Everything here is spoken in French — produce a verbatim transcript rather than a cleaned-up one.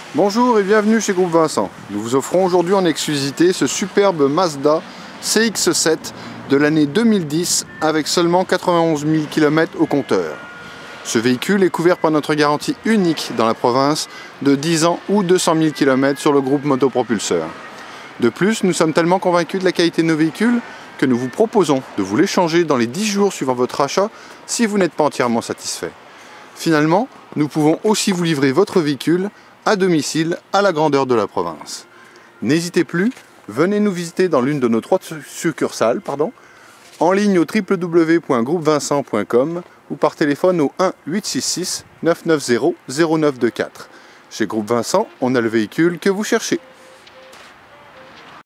Bonjour et bienvenue chez Groupe Vincent. Nous vous offrons aujourd'hui en exclusivité ce superbe Mazda C X sept de l'année deux mille dix avec seulement quatre-vingt-onze mille kilomètres au compteur. Ce véhicule est couvert par notre garantie unique dans la province de dix ans ou deux cent mille kilomètres sur le groupe Motopropulseur. De plus, nous sommes tellement convaincus de la qualité de nos véhicules que nous vous proposons de vous l'échanger dans les dix jours suivant votre achat si vous n'êtes pas entièrement satisfait. Finalement, nous pouvons aussi vous livrer votre véhicule à domicile à la grandeur de la province. N'hésitez plus, venez nous visiter dans l'une de nos trois succursales, pardon, en ligne au w w w point groupe vincent point com ou par téléphone au un huit six six neuf neuf zéro zéro neuf deux quatre. Chez Groupe Vincent, on a le véhicule que vous cherchez.